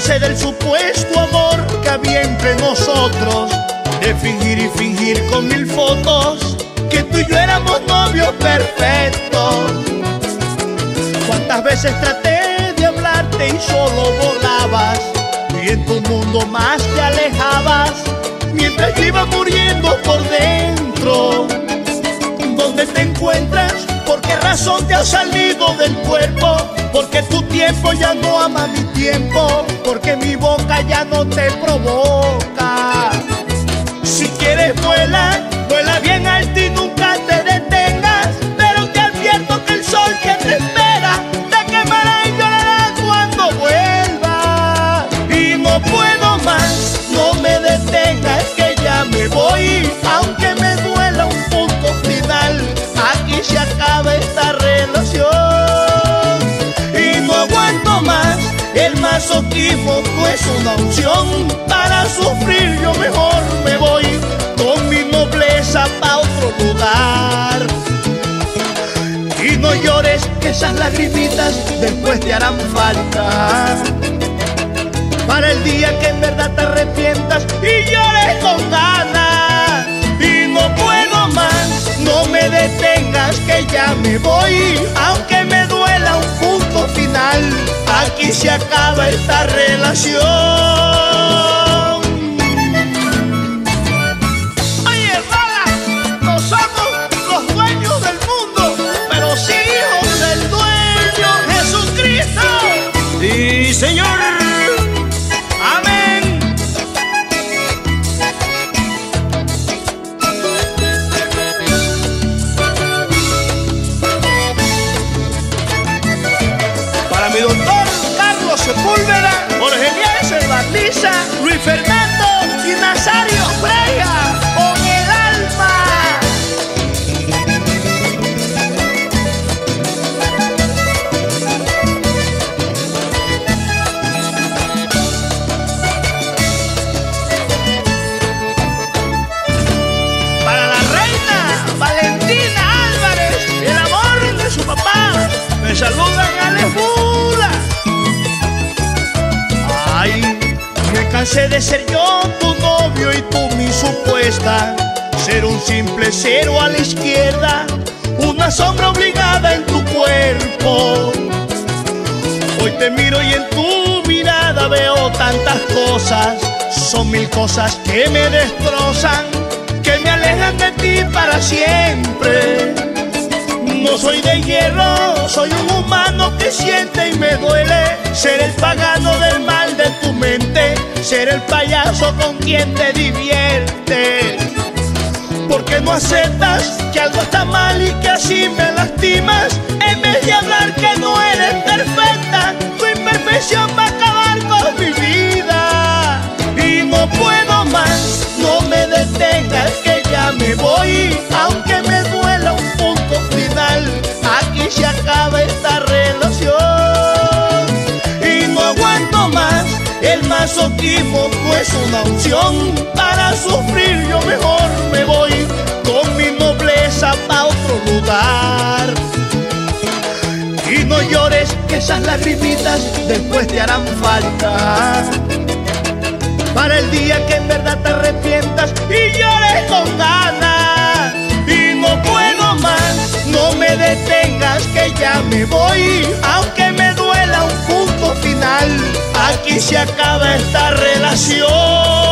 cansé del supuesto amor que había entre nosotros, de fingir y fingir con 1000 fotos que tú y yo éramos novios perfectos. Cuántas veces traté de hablarte y solo volabas, y en tu mundo más te alejabas, mientras yo iba muriendo por dentro. ¿Dónde te encuentras? ¿Por qué razón te has salido del cuerpo? Porque tu tiempo ya no ama mi tiempo, porque mi boca ya no te provoca. Si quieres vuela, vuela bien alto y nunca te detengas, pero te advierto que el sol que te espera te quemará y llorará cuando vuelva. Y no puedo más, no me detengas que ya me voy, aunque me duela un punto final, aquí se acaba esta relación. Y no aguanto más, el masoquismo no es una opción, para sufrir yo mejor me voy con mi nobleza pa' otro lugar. Y no llores, que esas lagrimitas después te harán falta, para el día que en verdad te arrepientas y llores con ganas. Y no puedo más, no me detengas que ya me voy, aunque me duela un punto final, aquí se acaba esta relación. Oye, Rola, no somos los dueños del mundo, pero sí hijos del dueño Jesucristo. Sí, Señor. Mi doctor Carlos Sepúlveda, Jorge Eliezer Barliza, Luis Fernando y Nazario Freya, con el alma. Para la reina Valentina Álvarez, el amor de su papá, me saludan Alex Bula. Ay, me cansé de ser yo tu novio y tú mi supuesta, ser un simple cero a la izquierda, una sombra obligada en tu cuerpo. Hoy te miro y en tu mirada veo tantas cosas, son 1000 cosas que me destrozan, que me alejan de ti para siempre. No soy de hierro, soy un humano que siente y me duele, ser el pagano del mal de tu mente, ser el payaso con quien te diviertes. ¿Por qué no aceptas que algo está mal y que así me lastimas? En vez de hablar que no eres perfecta, tu imperfección va a acabar con mi vida. Y no puedo más, no me detengas que ya me voy, aunque me duela un punto final, aquí se acaba esta relación. Y no aguanto más, el masoquismo no es una opción, para sufrir yo mejor me voy con mi nobleza pa' otro lugar. Y no llores, que esas lagrimitas después te harán falta, para el día que en verdad te arrepientas y llores con ganas. Y no puedo más, no me detengas que ya me voy, aunque me duela un punto final, aquí se acaba esta relación.